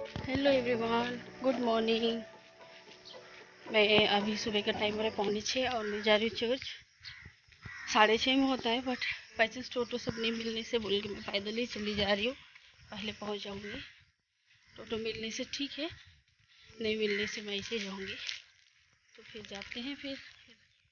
Hello everyone, good morning. मैं अभी सुबह का टाइम हो रहा है 5:45 और मैं जा रही हूँ चर्च। 6:30 में होता है बट पैसेंस टोटो सब नहीं मिलने से बोल के मैं पैदल ही चली जा रही हूँ। पहले पहुँच जाऊँगी। टोटो मिलने से ठीक है, नहीं मिलने से मैं ऐसे जाऊँगी। तो फिर जाते हैं। फिर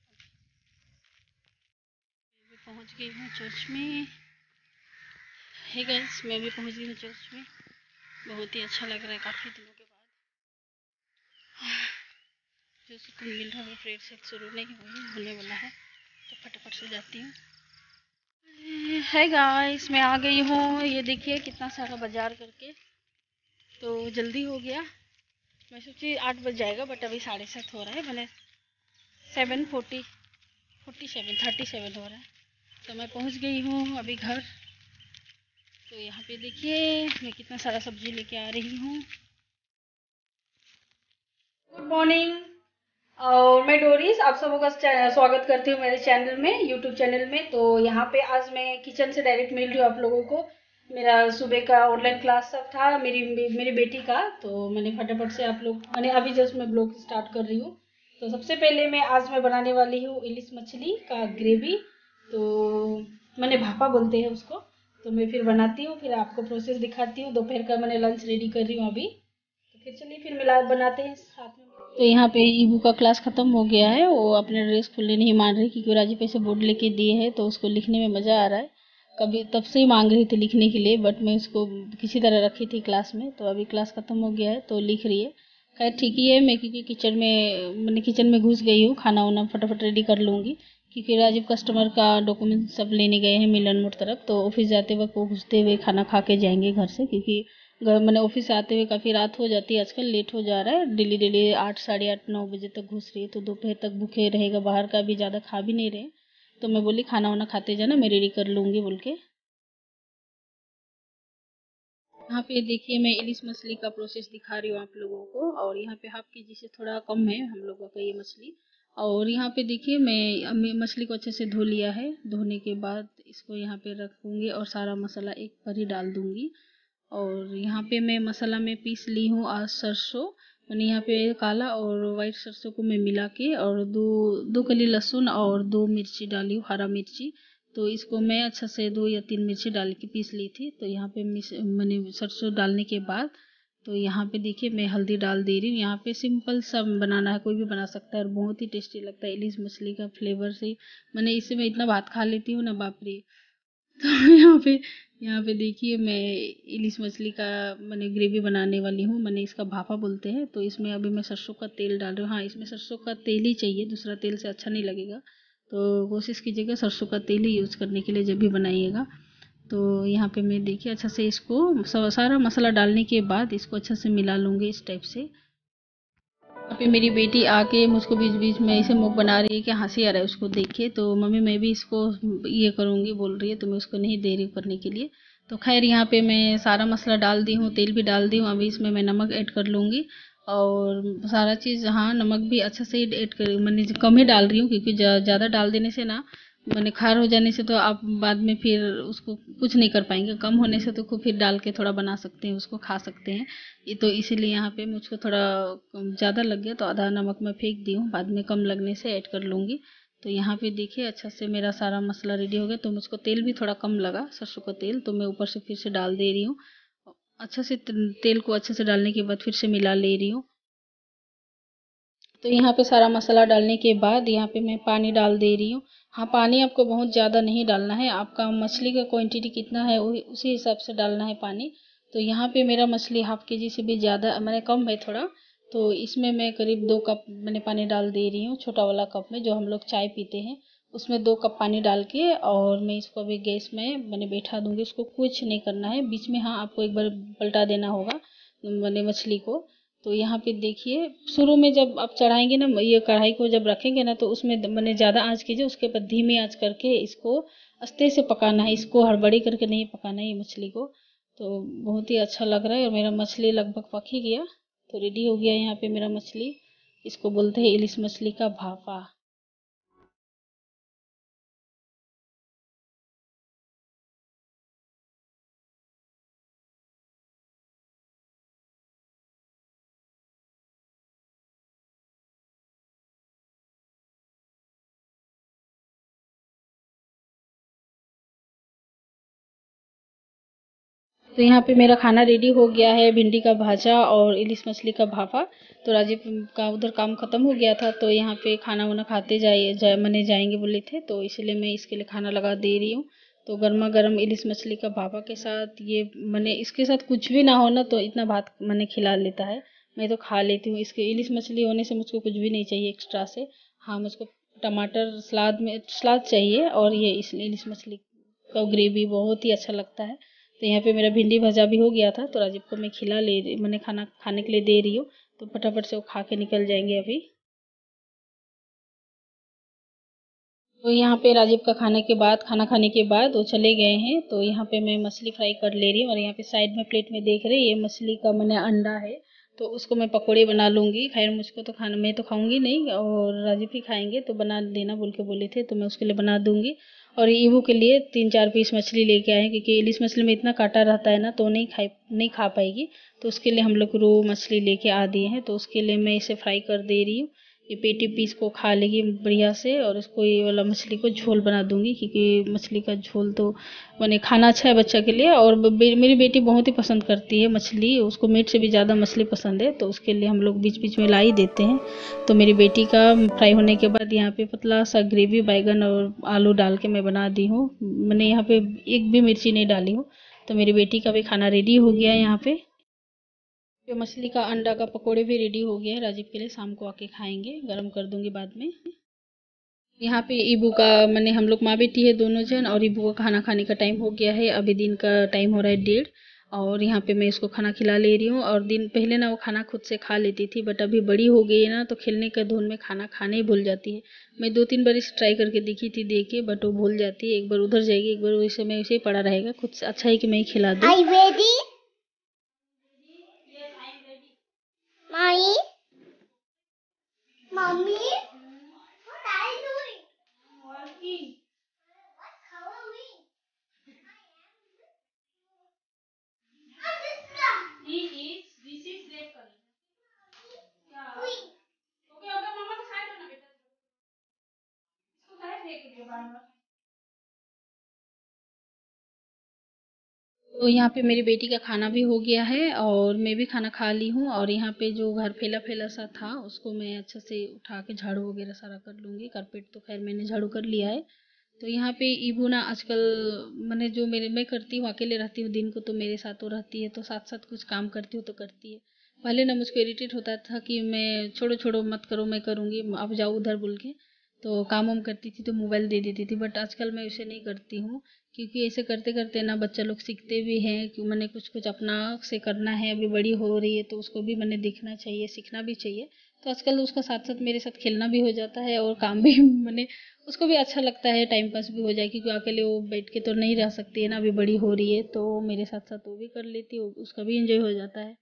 मैं पहुँच गई हूँ चर्च में। है गाइस, मैं भी पहुँच गई हूँ चर्च में। बहुत ही अच्छा लग रहा है काफ़ी दिनों के बाद। जो सुकून मिल रहा है वो प्रेयर से शुरू नहीं होने वाला है, तो फटाफट से जाती हूँ। है गाइस, मैं आ गई हूँ। ये देखिए कितना सारा बाजार करके, तो जल्दी हो गया। मैं सोची 8 बज जाएगा बट अभी 7:30 हो रहा है, मैंने 7:47 हो रहा है। तो मैं पहुँच गई हूँ अभी घर। तो यहाँ पे देखिए मैं कितना सारा सब्जी लेके आ रही हूँ। Good morning. और मैं डोरिस आप सबों का स्वागत करती हूँ मेरे चैनल में, यूट्यूब चैनल में। तो यहाँ पे आज मैं किचन से डायरेक्ट मिल रही हूँ आप लोगों को। मेरा सुबह का ऑनलाइन क्लास सब था मेरी बेटी का, तो मैंने फटाफट से आप लोग मैंने अभी जस्ट मैं ब्लॉग स्टार्ट कर रही हूँ। तो सबसे पहले मैं बनाने वाली हूँ इलिश मछली का ग्रेवी। तो मैंने भापा बोलते हैं उसको। तो मैं फिर बनाती हूँ, फिर आपको प्रोसेस दिखाती हूँ। दोपहर का मैंने लंच रेडी कर रही हूँ अभी। तो फिर चलिए फिर मिला बनाते हैं साथ में। तो यहाँ पे ईबू का क्लास खत्म हो गया है। वो अपने ड्रेस खुलने नहीं मान रही क्योंकि राजीव पैसे बोर्ड लेके दिए हैं, तो उसको लिखने में मज़ा आ रहा है। कभी तब से ही मांग रही थी लिखने के लिए, बट मैं उसको किसी तरह रखी थी क्लास में। तो अभी क्लास खत्म हो गया है तो लिख रही है। खैर ठीक ही है। मैं क्योंकि किचन में घुस गई हूँ, खाना वाना फटाफट रेडी कर लूँगी। क्योंकि राजीव कस्टमर का डॉक्यूमेंट सब लेने गए हैं मिलन मोड़ तरफ, तो ऑफिस जाते वक्त वो घुसते हुए खाना खा के जाएंगे घर से। क्योंकि मैंने ऑफिस से आते हुए काफ़ी रात हो जाती है, आजकल लेट हो जा रहा है। डेली डेली 8 साढ़े 8 9 बजे तक घुस रही है, तो दोपहर तक भूखे रहेगा। बाहर का भी ज़्यादा खा भी नहीं रहे। तो मैं बोली खाना वाना खाते जाना, मैं रेडी कर लूँगी बोल के। यहाँ पे देखिए मैं इलिश मछली का प्रोसेस दिखा रही हूँ आप लोगों को। और यहाँ पे हाफ के जी से थोड़ा कम है हम लोगों का ये मछली। और यहाँ पे देखिए मैं मछली को अच्छे से धो लिया है। धोने के बाद इसको यहाँ पे रखूँगी और सारा मसाला एक पर ही डाल दूँगी। और यहाँ पे मैं मसाला में पीस ली हूँ आज सरसों। मैंने यहाँ पे काला और वाइट सरसों को मैं मिला के और दो दो कली लहसुन और 2 मिर्ची डाली हूँ, हरा मिर्ची। तो इसको मैं अच्छा से 2 या 3 मिर्ची डाल के पीस ली थी। तो यहाँ पे मैंने सरसों डालने के बाद तो यहाँ पे देखिए मैं हल्दी डाल दे रही हूँ। यहाँ पे सिंपल सा बनाना है, कोई भी बना सकता है और बहुत ही टेस्टी लगता है। इलिश मछली का फ्लेवर से मैंने इससे मैं इतना भात खा लेती हूँ ना, बाप रे। तो यहाँ पे देखिए मैं इलिश मछली का मैंने ग्रेवी बनाने वाली हूँ। मैंने इसका भापा बोलते हैं। तो इसमें अभी मैं सरसों का तेल डाल रही हूँ। हाँ, इसमें सरसों का तेल ही चाहिए, दूसरा तेल से अच्छा नहीं लगेगा। तो कोशिश कीजिएगा सरसों का तेल ही यूज़ करने के लिए जब भी बनाइएगा। तो यहाँ पे मैं देखिए अच्छा से इसको सारा मसाला डालने के बाद इसको अच्छा से मिला लूँगी इस टाइप से। यहाँ पे मेरी बेटी आके मुझको बीच बीच में ऐसे मुंह बना रही है कि हंसी आ रहा है उसको देख के। तो मम्मी मैं भी इसको ये करूँगी बोल रही है, तो मैं उसको नहीं दे रही करने के लिए। तो खैर यहाँ पे मैं सारा मसाला डाल दी हूँ, तेल भी डाल दी हूँ। अभी इसमें मैं नमक ऐड कर लूँगी। और सारा चीज़, हाँ, नमक भी अच्छा से ऐड कर, मैंने कम ही डाल रही हूँ क्योंकि ज़्यादा डाल देने से ना मैंने खार हो जाने से तो आप बाद में फिर उसको कुछ नहीं कर पाएंगे। कम होने से तो खूब फिर डाल के थोड़ा बना सकते हैं, उसको खा सकते हैं। ये तो इसीलिए यहाँ पे मुझको थोड़ा ज़्यादा लग गया तो आधा नमक मैं फेंक दी हूँ, बाद में कम लगने से ऐड कर लूँगी। तो यहाँ पे देखिए अच्छा से मेरा सारा मसाला रेडी हो गया। तो मुझको तेल भी थोड़ा कम लगा, सरसों का तेल, तो मैं ऊपर से फिर से डाल दे रही हूँ। अच्छा से तेल को अच्छे से डालने के बाद फिर से मिला ले रही हूँ। तो यहाँ पे सारा मसाला डालने के बाद यहाँ पे मैं पानी डाल दे रही हूँ। हाँ, पानी आपको बहुत ज़्यादा नहीं डालना है, आपका मछली का क्वांटिटी कितना है उसी हिसाब से डालना है पानी। तो यहाँ पे मेरा मछली हाफ के जी से भी ज़्यादा मैंने कम है थोड़ा। तो इसमें मैं करीब 2 कप मैंने पानी डाल दे रही हूँ, छोटा वाला कप में जो हम लोग चाय पीते हैं उसमें 2 कप पानी डाल के। और मैं इसको अभी गैस में मैंने बैठा दूंगी। इसको कुछ नहीं करना है, बीच में हाँ आपको एक बार पलटा देना होगा मैंने मछली को। तो यहाँ पे देखिए शुरू में जब आप चढ़ाएंगे ना, ये कढ़ाई को जब रखेंगे ना, तो उसमें मैंने ज़्यादा आंच कीजिए, उसके बाद धीमी आंच करके इसको आस्ते से पकाना है। इसको हड़बड़ी करके नहीं पकाना है ये मछली को। तो बहुत ही अच्छा लग रहा है और मेरा मछली लगभग पक ही गया। तो रेडी हो गया यहाँ पे मेरा मछली। इसको बोलते हैं इलिश मछली का भापा। तो यहाँ पे मेरा खाना रेडी हो गया है, भिंडी का भाजा और इलिश मछली का भापा। तो राजीव का उधर काम खत्म हो गया था, तो यहाँ पे खाना वाना खाते मैंने जाएंगे बोले थे, तो इसलिए मैं इसके लिए खाना लगा दे रही हूँ। तो गर्मा गर्म इलिश मछली का भापा के साथ ये मैंने इसके साथ कुछ भी ना हो ना तो इतना भात मैंने खिला लेता है। मैं तो खा लेती हूँ, इसके इलिश मछली होने से मुझको कुछ भी नहीं चाहिए एक्स्ट्रा से। हाँ, मुझको टमाटर सलाद में सलाद चाहिए, और ये इस इलिश मछली का ग्रेवी बहुत ही अच्छा लगता है। तो यहाँ पे मेरा भिंडी भजा भी हो गया था, तो राजीव को मैं मैंने खाना खाने के लिए दे रही हूँ। तो फटाफट से वो खा के निकल जाएंगे अभी। तो यहाँ पे राजीव का खाना खाने के बाद वो चले गए हैं। तो यहाँ पे मैं मछली फ्राई कर ले रही हूँ, और यहाँ पे साइड में प्लेट में देख रहे हैं ये मछली का मैंने अंडा है। तो उसको मैं पकोड़े बना लूंगी। खैर मुझको तो खाना, मैं तो खाऊंगी नहीं और राजीव ही खाएंगे, तो बना देना बोल के बोले थे, तो मैं उसके लिए बना दूंगी। और ईवू के लिए 3-4 पीस मछली लेके आए हैं, क्योंकि इलिश मछली में इतना कांटा रहता है ना, तो नहीं खा पाएगी। तो उसके लिए हम लोग रो मछली लेके आ दिए हैं। तो उसके लिए मैं इसे फ्राई कर दे रही हूँ। ये पेटी पीस को खा लेगी बढ़िया से, और इसको ये वाला मछली को झोल बना दूंगी, क्योंकि मछली का झोल तो मैंने खाना अच्छा है बच्चा के लिए। और मेरी बेटी बहुत ही पसंद करती है मछली, उसको मीट से भी ज़्यादा मछली पसंद है, तो उसके लिए हम लोग बीच बीच में ला ही देते हैं। तो मेरी बेटी का फ्राई होने के बाद यहाँ पे पतला सा ग्रेवी बैगन और आलू डाल के मैं बना दी हूँ। मैंने यहाँ पे एक भी मिर्ची नहीं डाली हूँ। तो मेरी बेटी का भी खाना रेडी हो गया है यहाँ पे। जो मछली का अंडा का पकोड़े भी रेडी हो गया है, राजीव के लिए शाम को आके खाएंगे, गरम कर दूंगी बाद में। यहाँ पे ईबू का मैंने हम लोग माँ बेटी है दोनों जन, और ईबू का खाना खाने का टाइम हो गया है। अभी दिन का टाइम हो रहा है 1:30, और यहाँ पे मैं इसको खाना खिला ले रही हूँ। और दिन पहले ना वो खाना खुद से खा लेती थी, बट अभी बड़ी हो गई है ना, तो खेलने का धुन में खाना खाने ही भूल जाती है। मैं 2-3 बार इसे ट्राई करके देखी थी देखे, बट वो भूल जाती है। एक बार उधर जाएगी, एक बार वैसे में वैसे ही पड़ा रहेगा। खुद से अच्छा है कि मैं ही खिला दूँ। मम्मी, तो यहाँ पे मेरी बेटी का खाना भी हो गया है, और मैं भी खाना खा ली हूँ। और यहाँ पे जो घर फैला फैला सा था, उसको मैं अच्छा से उठा के झाड़ू वगैरह सारा कर लूँगी। कारपेट तो खैर मैंने झाड़ू कर लिया है। तो यहाँ पे ईबू ना आजकल मैंने जो मेरे मैं करती हूँ, अकेले रहती हूँ दिन को, तो मेरे साथ वो रहती है, तो साथ साथ कुछ काम करती हूँ तो करती है। पहले ना मुझको इरिटेट होता था कि मैं छोड़ो छोड़ो मत करो, मैं करूँगी, अब जाओ उधर बोल के। तो काम वाम करती थी तो मोबाइल दे देती थी, बट आजकल मैं उसे नहीं करती हूँ। क्योंकि ऐसे करते करते ना बच्चा लोग सीखते भी हैं कि मैंने कुछ कुछ अपना से करना है। अभी बड़ी हो रही है, तो उसको भी मैंने देखना चाहिए, सीखना भी चाहिए। तो आजकल उसका साथ साथ मेरे साथ खेलना भी हो जाता है, और काम भी मैंने उसको भी अच्छा लगता है, टाइम पास भी हो जाए, क्योंकि अकेले वो बैठ के तो नहीं रह सकती है ना, अभी बड़ी हो रही है, तो मेरे साथ साथ वो भी कर लेती है, उसका भी इंजॉय हो जाता है।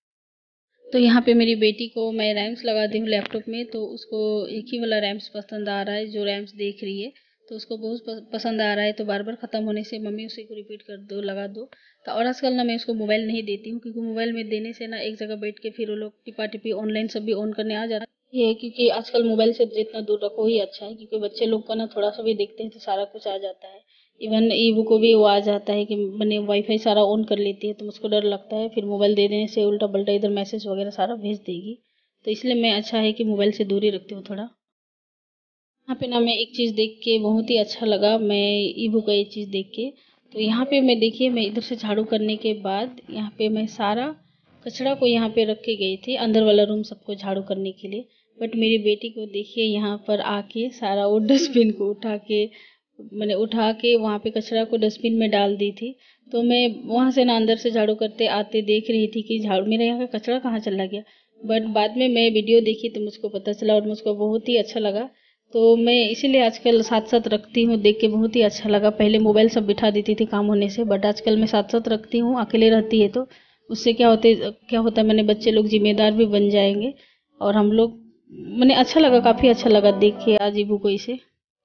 तो यहाँ पे मेरी बेटी को मैं रैम्स लगा दी हूँ लैपटॉप में, तो उसको एक ही वाला रैम्स पसंद आ रहा है, जो रैम्स देख रही है। तो उसको बहुत पसंद आ रहा है, तो बार बार ख़त्म होने से मम्मी उसी को रिपीट कर दो, लगा दो। तो और आजकल ना मैं उसको मोबाइल नहीं देती हूँ, क्योंकि मोबाइल में देने से ना एक जगह बैठ के फिर वो लोग टिपा टिपी ऑनलाइन सब भी ऑन करने आ जाता है। ये है क्योंकि आजकल मोबाइल से जितना दूर रखो ही अच्छा है, क्योंकि बच्चे लोग का ना थोड़ा सा भी देखते हैं तो सारा कुछ आ जाता है। इवन ईबू को भी वो आ जाता है कि मैंने वाईफाई सारा ऑन कर लेती है, तो मुझको डर लगता है फिर मोबाइल दे देने से उल्टा पल्टा इधर मैसेज वगैरह सारा भेज देगी। तो इसलिए मैं अच्छा है कि मोबाइल से दूर ही रखती हूँ थोड़ा। यहाँ पे ना मैं एक चीज़ देख के बहुत ही अच्छा लगा, मैं ईबू का ये चीज़ देख के। तो यहाँ पे मैं देखिए, मैं इधर से झाड़ू करने के बाद यहाँ पे मैं सारा कचरा को यहाँ पे रख के गई थी, अंदर वाला रूम सबको झाड़ू करने के लिए। बट मेरी बेटी को देखिए, यहाँ पर आके सारा वो डस्टबिन को मैंने उठा के वहाँ पे कचरा को डस्टबिन में डाल दी थी। तो मैं वहाँ से ना अंदर से झाड़ू करते आते देख रही थी कि झाड़ू मेरा यहाँ का कचरा कहाँ चला गया। बट बाद में मैं वीडियो देखी तो मुझको पता चला, और मुझको बहुत ही अच्छा लगा। तो मैं इसीलिए आजकल साथ साथ रखती हूँ, देख के बहुत ही अच्छा लगा। पहले मोबाइल सब बिठा देती थी काम होने से, बट आजकल मैं साथ साथ रखती हूँ, अकेले रहती है तो उससे क्या होता है, मैंने बच्चे लोग जिम्मेदार भी बन जाएंगे। और हम लोग मैंने अच्छा लगा, काफ़ी अच्छा लगा देख के आज ईबू को इसे।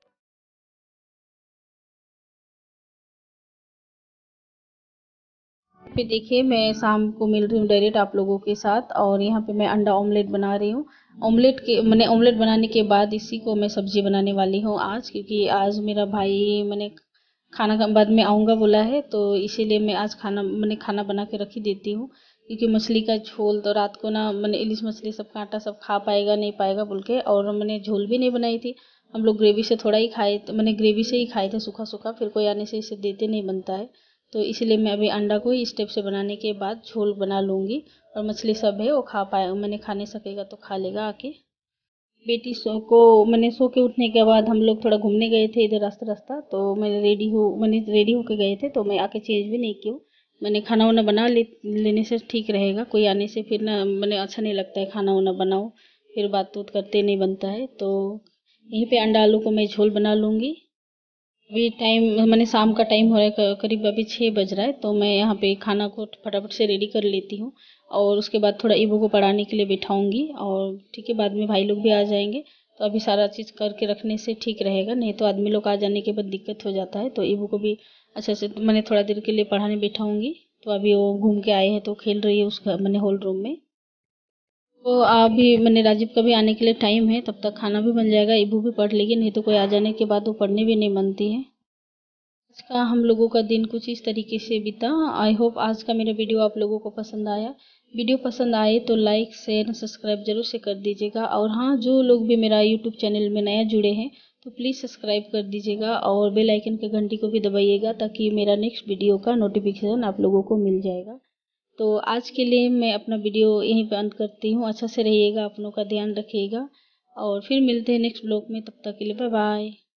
पे देखिए, मैं शाम को मिल रही हूँ डायरेक्ट आप लोगों के साथ, और यहाँ पे मैं अंडा ऑमलेट बना रही हूँ। ऑमलेट बनाने के बाद इसी को मैं सब्जी बनाने वाली हूँ आज, क्योंकि आज मेरा भाई मैंने खाना का बाद में आऊँगा बोला है, तो इसीलिए मैं आज मैंने खाना बना के रख ही देती हूँ, क्योंकि मछली का झोल तो रात को ना मैंने इलिश मछली सब कांटा सब खा पाएगा नहीं पाएगा बोल के, और मैंने झोल भी नहीं बनाई थी। हम लोग ग्रेवी से थोड़ा ही खाए, तो मैंने ग्रेवी से ही खाए थे सूखा सूखा, फिर कोई आने से इसे देते नहीं बनता है। तो इसलिए मैं अभी अंडा को इस स्टेप से बनाने के बाद झोल बना लूँगी, और मछली सब है वो खा पाए, मैंने खा नहीं सकेगा तो खा लेगा आके। बेटी मैंने सो के उठने के बाद हम लोग थोड़ा घूमने गए थे इधर रास्ता रास्ता, तो मैंने रेडी होके गए थे, तो मैं आके चेंज भी नहीं की हूँ। मैंने खाना वाना लेने से ठीक रहेगा, कोई आने से फिर ना मैंने अच्छा नहीं लगता है खाना वाना बनाओ, फिर बात उत करते नहीं बनता है। तो यहीं पे अंडा आलू को मैं झोल बना लूँगी। अभी टाइम मैंने शाम का टाइम हो रहा है, करीब अभी 6 बज रहा है, तो मैं यहाँ पे खाना को फटाफट से रेडी कर लेती हूँ, और उसके बाद थोड़ा ईबू को पढ़ाने के लिए बिठाऊंगी, और ठीक है बाद में भाई लोग भी आ जाएंगे, तो अभी सारा चीज़ करके रखने से ठीक रहेगा, नहीं तो आदमी लोग आ जाने के बाद दिक्कत हो जाता है। तो ईबू को भी अच्छे से मैंने थोड़ा देर के लिए पढ़ाने बिठाऊंगी। तो अभी वो घूम के आए हैं तो खेल रही है उसका मैंने हॉल रूम में। तो अभी मैंने राजीव का भी आने के लिए टाइम है, तब तक खाना भी बन जाएगा, ईबू भी पढ़ लेगी, नहीं तो कोई आ जाने के बाद वो पढ़ने भी नहीं बनती है। आज का हम लोगों का दिन कुछ इस तरीके से बीता। आई होप आज का मेरा वीडियो आप लोगों को पसंद आया। वीडियो पसंद आए तो लाइक शेयर सब्सक्राइब जरूर से कर दीजिएगा, और हाँ जो लोग भी मेरा यूट्यूब चैनल में नया जुड़े हैं तो प्लीज़ सब्सक्राइब कर दीजिएगा, और बेल आइकन के घंटी को भी दबाइएगा, ताकि मेरा नेक्स्ट वीडियो का नोटिफिकेशन आप लोगों को मिल जाएगा। तो आज के लिए मैं अपना वीडियो यहीं पे अंत करती हूँ। अच्छा से रहिएगा, अपनों का ध्यान रखिएगा, और फिर मिलते हैं नेक्स्ट ब्लॉग में, तब तक के लिए बाय बाय।